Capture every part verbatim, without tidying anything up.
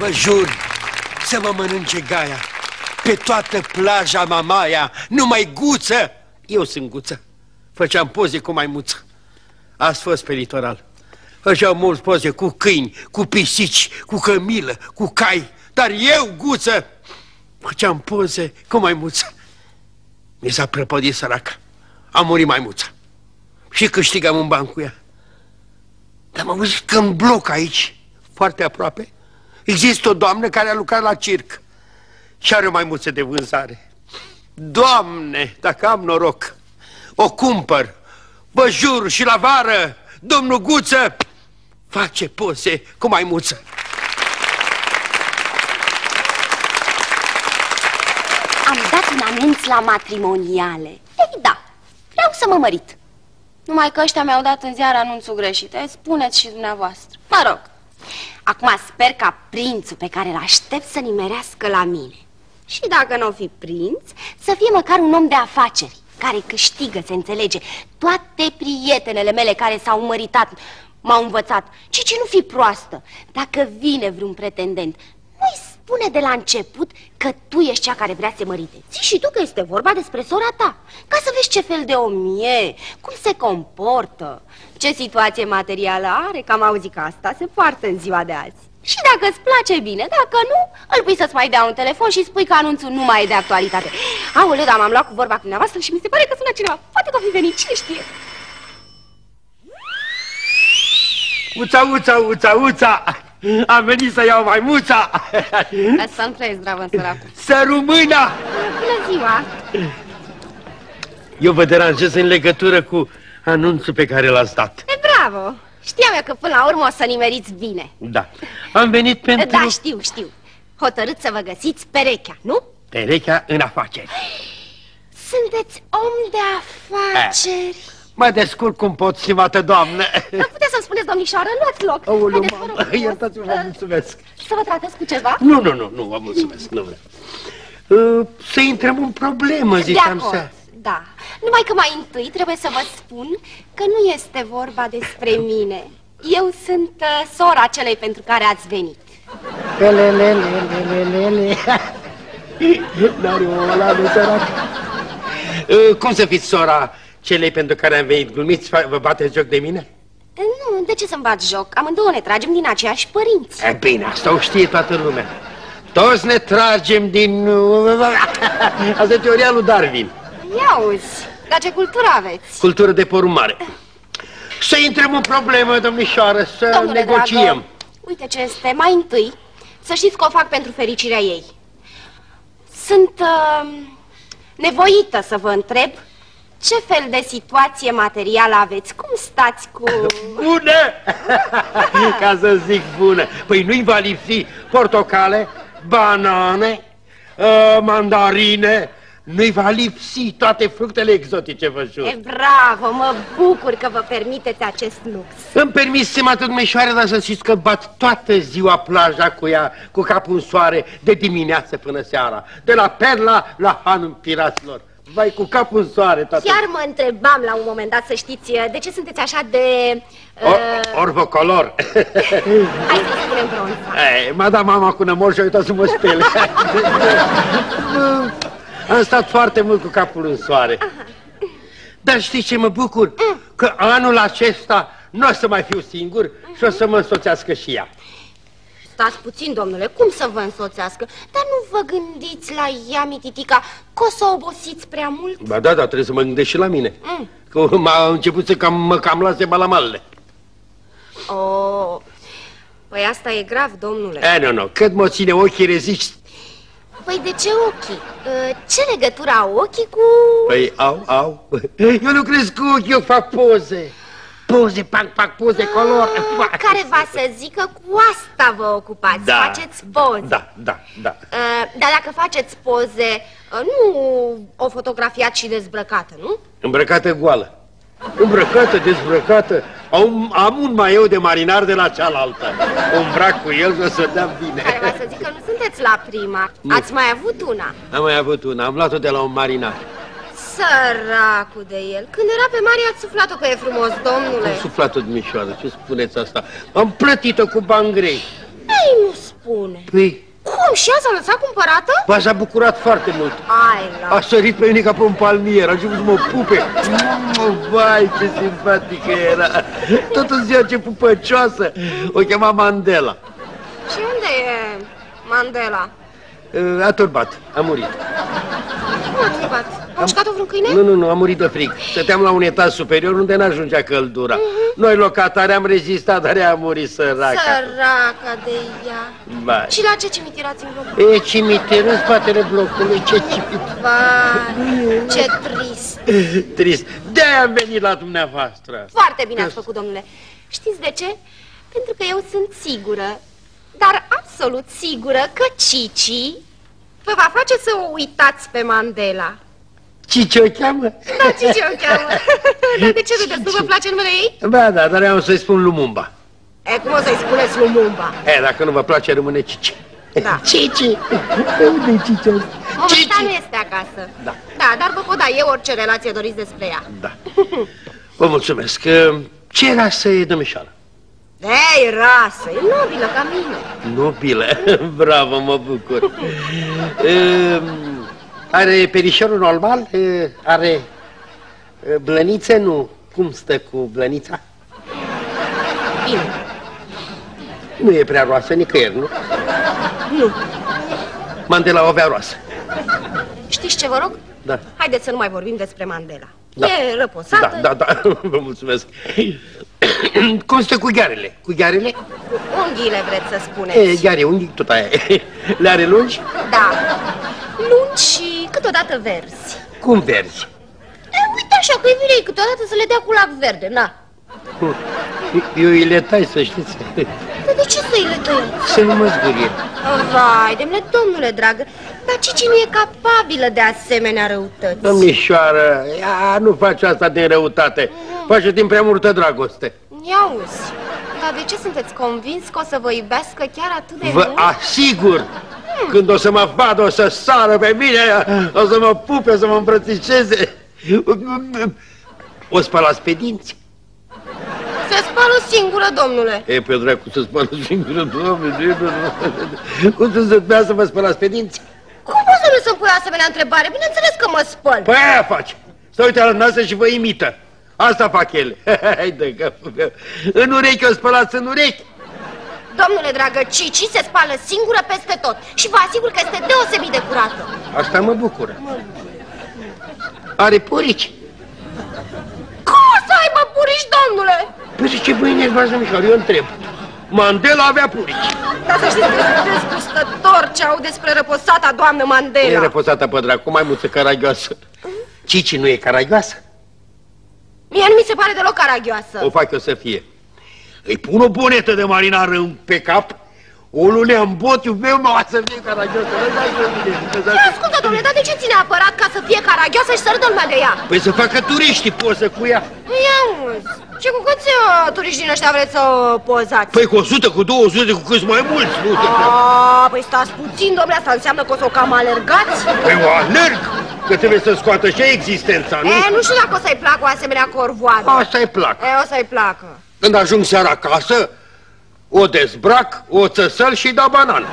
Vă jur să vă mănânce Gaia. Pe toată plaja Mamaia, numai Guță. Eu sunt Guță. Făceam poze cu maimuță. Ați fost pe litoral. Făceam mulți poze cu câini, cu pisici, cu cămilă, cu cai. Dar eu, Guță, făceam poze cu maimuță. Mi s-a prăpădit săraca. A murit maimuța. Și câștigam un ban cu ea. Dar m-am văzut că în bloc aici, foarte aproape, există o doamnă care a lucrat la circ și are o maimuță de vânzare. Doamne, dacă am noroc, o cumpăr. Vă jur, și la vară, domnul Guță face poze cu maimuță. Am dat un anunț la matrimoniale. Ei, da, vreau să mă mărit. Numai că ăștia mi-au dat în ziar anunțul greșit. E, spuneți și dumneavoastră. Mă rog. Acum sper ca prințul pe care îl aștept să nimerească la mine. Și dacă nu o fi prinț, să fie măcar un om de afaceri care câștigă, se înțelege. Toate prietenele mele care s-au măritat m-au învățat. Cici, nu fi proastă. Dacă vine vreun pretendent, nu-i spune de la început că tu ești cea care vrea să se mărite. Zi și tu că este vorba despre sora ta, ca să vezi ce fel de om e, cum se comportă, ce situație materială are, că am auzit că asta se poartă în ziua de azi. Și dacă îți place bine, dacă nu, îl pui să-ți mai dea un telefon și spui că anunțul nu mai e de actualitate. Aoleu, dar m-am luat cu vorba cu dumneavoastră și mi se pare că sună cineva. Poate că o fi venit, cine știe. Uța, uța, uța, uța! Am venit să iau maimuța! Să-mi trăiesc, zdravă, săracu. Să rămână! Bună ziua! Eu vă deranjez în legătură cu anunțul pe care l-ați dat. E, bravo! Știam eu că până la urmă o să nimeriți bine. Da. Am venit pentru... Da, știu, știu. Hotărât să vă găsiți perechea, nu? Perechea în afaceri. Sunteți om de afaceri. A. Mă descurc cum pot, stimată doamnă. Nu puteți să-mi spuneți, domnișoară, luați loc. Aoleu, mamă, iertați-mă, vă mulțumesc. Să vă tratez cu ceva? Nu, nu, nu, nu, vă mulțumesc, nu vreau. Uh, să intrăm în problemă, ziceam să... Da, numai că mai întâi trebuie să vă spun că nu este vorba despre mine. Eu sunt uh, sora celei pentru care ați venit. Lelelelelelele. N-are o ăla de sărac. Uh, cum să fiți sora celei pentru care am venit? Glumiți, vă bateți joc de mine? Nu, de ce să-mi bat joc? Amândouă ne tragem din aceiași părinți. E bine, asta o știe toată lumea. Toți ne tragem din... Asta e teoria lui Darwin. Ia uzi, dar ce cultură aveți? Cultură de porumb mare. Să intrăm în problemă, domnișoară, să Domnule negociem. Dragă, uite ce este, mai întâi, să știți că o fac pentru fericirea ei. Sunt uh, nevoită să vă întreb ce fel de situație materială aveți, cum stați cu... Bună! Ca să zic bună. Păi nu-i va lipsi portocale, banane, uh, mandarine... Nu-i va lipsi toate fructele exotice, vă jur. E, bravo, mă bucur că vă permiteți acest lux. Îmi permis, stimată domnișoară, dar să știți că bat toată ziua plaja cu ea, cu capul în soare, de dimineață până seara. De la Perla la Hanul Piraților. Vai, cu capul în soare, toată... Chiar mă întrebam la un moment dat, să știți, de ce sunteți așa de... Uh... Orvocolor. Hai să spunem bronzat. M-a dat mama cu nămol și a uitat să mă spele. Am stat foarte mult cu capul în soare. Aha. Dar știi ce mă bucur? Mm. Că anul acesta nu o să mai fiu singur mm-hmm. și o să mă însoțească și ea. Stați puțin, domnule, cum să vă însoțească? Dar nu vă gândiți la ea, mititica, că o să obosiți prea mult? Ba da, dar trebuie să mă gândesc și la mine. Mm. Că m-a început să cam, mă cam lase balamalele. Oh, păi asta e grav, domnule. E, nu, nu, cât mă ține ochii reziști. Păi de ce ochii? Ce legătură au ochii cu... Păi au, au. Eu lucrez cu ochii, eu fac poze. Poze, pac, pac, poze, color. Ah, care va să zică cu asta vă ocupați, da, faceți poze. Da, da, da. Dar dacă faceți poze, nu o fotografiați și dezbrăcată, nu? Îmbrăcată goală. Îmbrăcată, dezbrăcată. Am, am un maieu de marinar de la cealaltă. O îmbrac cu el și o să dea bine. Care va să zic că nu sunteți la prima. Nu. Ați mai avut una? Am mai avut una, am luat-o de la un marinar. Săracul de el. Când era pe mare ați suflat-o că e frumos, domnule. Am suflat-o, domnișoară, ce spuneți asta? Am plătit-o cu bani grei. Ei, nu spune. Păi... Cum? Și ea s-a lăsat cumpărată? Ba, s-a bucurat foarte mult. Ai, la... A sărit pe mine ca pe un palmier, a început să mă pupe. Vai, ce simpatică era. Tot în ziua ce pupăcioasă. O chema Mandela. Și unde e Mandela? A turbat, a murit. Cum a turbat? A mușcat-o vreun câine? Nu, nu, nu, a murit de frig. Stăteam la un etaj superior unde n-ajungea căldura. Uh-huh. Noi, locatari, am rezistat, dar ea a murit, săraca. Săraca de ea. Vai. Și la ce cimitir ați îngropat? E cimitir în spatele blocului, ce cimitir. Vai, ce trist. Trist. De-aia am venit la dumneavoastră. Foarte bine ați făcut, domnule. Știți de ce? Pentru că eu sunt sigură, dar absolut sigură, că Cici vă va face să o uitați pe Mandela. Cici o cheamă? Da, Cici o cheamă. Dar de ce vedeți? Nu vă place numele ei? Ba, da, dar eu am să-i spun Lumumba. E, cum o să-i spuneți Lumumba? E, dacă nu vă place, rămâne Cici. Da. Cici! Unde-i Cici asta? Momentan nu este acasă. Da. Da, dar vă pot da eu orice relație doriți despre ea. Da. Vă mulțumesc. Ce rasă e domnișoară? Ei, rasă, e nobilă ca mine. Nobilă? Bravo, mă bucur. E, are perișorul normal? E, are blănițe? Nu. Cum stă cu blănița? Bine. Nu e prea roasă nicăieri, nu? Nu. Mandela o avea roasă. Știți ce vă rog? Da. Haideți să nu mai vorbim despre Mandela. Da. E răposată. Da, da, da, vă mulțumesc. Cum stă cu ghearele? Cu ghearele? Unghiile vreți să spuneți? E, gheare, unghii, tot aia. Le are lungi? Da. Lungi și câteodată verzi. Cum verzi? E, uite așa, că-i vine câteodată să le dea cu lac verde, na. Eu îi le tai, să știți. Dar de ce să-i le tăiați? Să nu mă zgurie. Vai, demne, domnule dragă, dar Cici nu e capabilă de asemenea răutăți. Domnișoară, ea nu face asta din răutate. Face din prea multă dragoste. Ia uzi, dar de ce sunteți convins că o să vă iubească chiar atât de Vă mult? asigur, hmm. când o să mă vadă, o să sară pe mine, o să mă pupe, o să mă îmbrățișeze. O spălați pe dinți? Se spală singură, domnule. E, pe dracu, să spală singură, Doamne, cum să se să vă spălați pe dinți? Cum poți să nu să-mi pui asemenea întrebare? Bineînțeles că mă spăl. Păi aia face. Să uite la noastră și vă imită. Asta fac ele. Hai de capul meu. În urechi o spălați în urechi. Domnule dragă, Cici se spală singură peste tot și vă asigur că este deosebit de curată. Asta mă bucură. Are purici. Cum o să aibă purici, domnule? Păi ce băi nervați, domnișoară, eu întreb. Mandela avea purici. Dar să știți că sunteți gustător ce au despre răposata doamnă Mandela. E răposată pe dracu, mai multă caragioasă. Cici nu e caragioasă? Mie nu mi se pare deloc caragioasă. O fac eu să fie. Îi pun o bonetă de marinar în, pe cap, o lunea în bot, iubeu mă, să fie caragioasă. Ia ascultă, domnule, dar de ce ține aparat ca să fie caragioasă și să râdă lumea de ea? Păi să facă turiștii poză cu ea. Ia uzi, ce cu câți uh, turiști din ăștia vreți să pozați? Păi cu o sută, cu două sute, cu câți mai mulți, nu? Aaaa, păi stați puțin, domnule, asta înseamnă că o să o cam alergați? Păi o alerg, că trebuie să scoată și existența, nu? E, nu știu dacă o să-i placă o asemenea corvoadă. Asta-i plac. E, o să-i placă. Când ajung seara acasă, o dezbrac, o țăsăl și-i dau banană.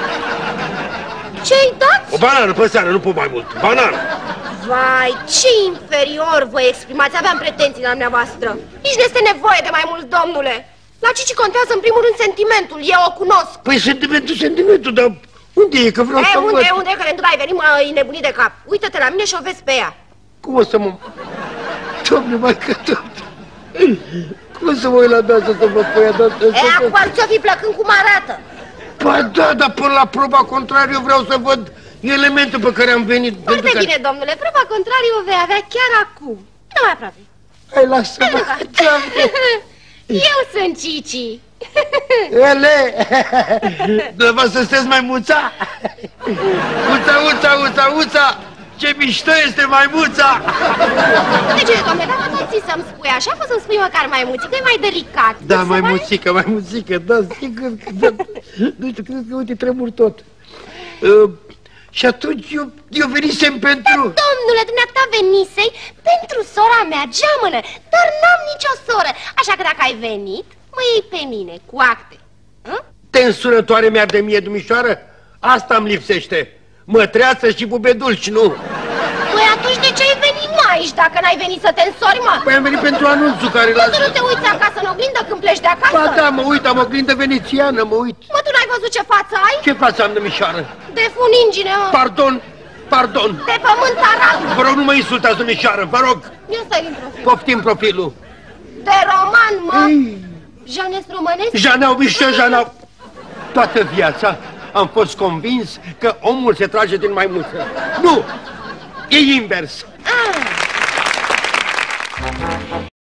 Ce-i dați? O banană pe seară, nu pot mai mult. Banană. Vai, ce inferior vă exprimați, aveam pretenții la dumneavoastră. Nici nu este nevoie de mai mult, domnule. La Cici contează în primul rând sentimentul, eu o cunosc. Păi sentimentul, sentimentul, dar unde e, că vreau e, să unde, văd. unde, că de ai venit, mă, e nebunit de cap. Uită-te la mine și o vezi pe ea. Cum o să mă... Doamne, mai că tot... Cum o să mă uit la dată să văd pe ea, dar... E, acum ți-o fi plăcând cum arată. Ba da, dar până la proba contrariu vreau să văd elementul pe care am venit. Foarte care... bine, domnule, proba contrariu o vei avea chiar acum. Nu mai aproape. Hai, lasă-mă, Doamne. Eu sunt Cici. Ele! Vă să sunteți mai muța? Uța, uța, uța, uța! Ce mișto este maimuța! De ce, domnule, dacă nu ți să-mi spui așa, poți să-mi spui măcar maimuțică, e mai delicat. Da, maimuțică, maimuțică, da, sigur că da. Nu știu, cred că, uite, tremur tot. Uh, și atunci eu, eu venisem pentru... Da, domnule, dumneata venisei pentru sora mea, geamănă, dar n-am nicio soră. Așa că dacă ai venit, mă iei pe mine, cu acte. Hă? Te însurătoare mi-ar de mie, dumișoară? Asta îmi lipsește. Mătreață și bubedulci, nu? Păi atunci de ce ai venit, mă, aici, dacă n-ai venit să te însori, mă? Păi am venit pentru anunțul care l-a... Tu nu te uiți acasă în oglindă când pleci de acasă? Ba da, mă uit, am oglindă venețiană, mă uit. Mă, tu n-ai văzut ce față ai? Ce față am, domnișoară? De funingine, mă. Pardon, pardon. De pământ arat. Vă rog, nu mă insultați, domnișoară, vă rog. Ia stai din profil. Poftim profilul. De roman, mă. Janes românesc? Janau, mișto, Janau. Toată viața am fost convins că omul se trage din maimuță. Nu! E invers. Ah.